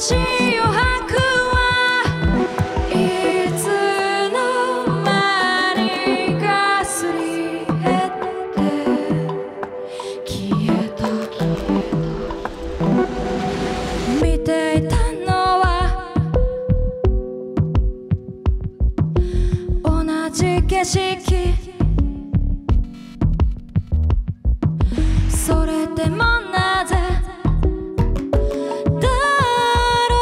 しい余白はいつの間にかすり減って消えた。見ていたのは同じ景色、それでもなぜだろ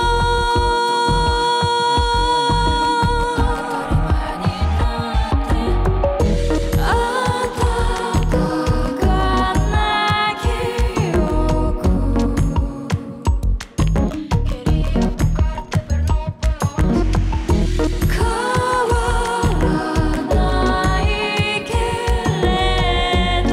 う。あたたかな記憶、変わらないけれど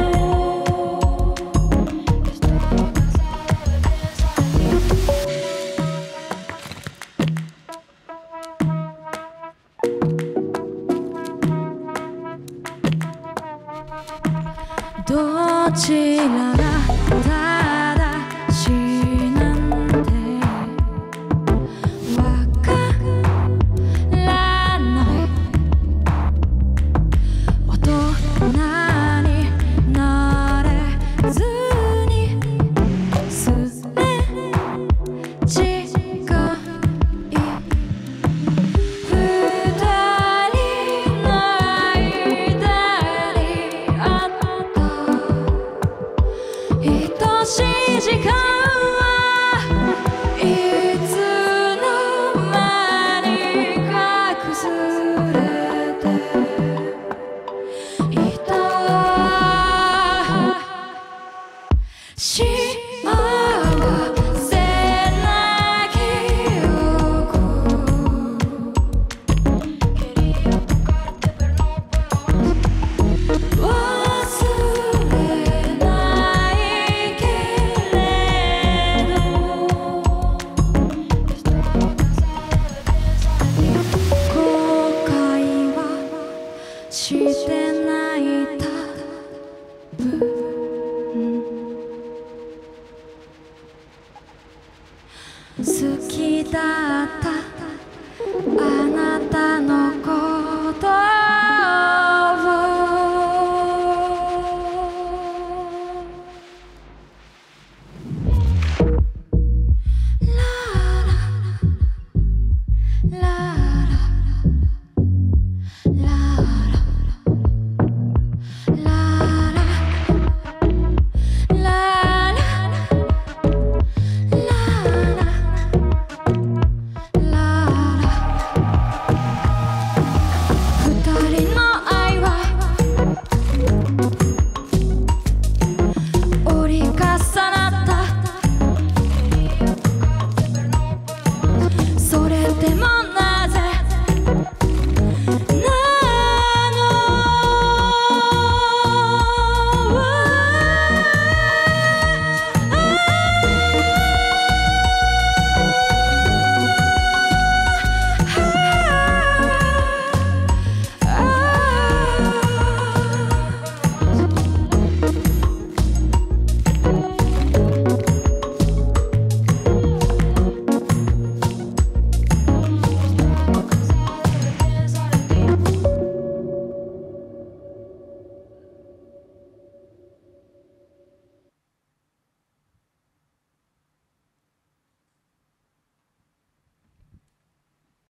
どちらが正しいなんてわからない。大人になれずにすれ違い二人の間にあった愛しい時間はいつの間にか崩れていた。幸せな記憶、忘れないけれど後悔はしてない多分。好きだったあなたの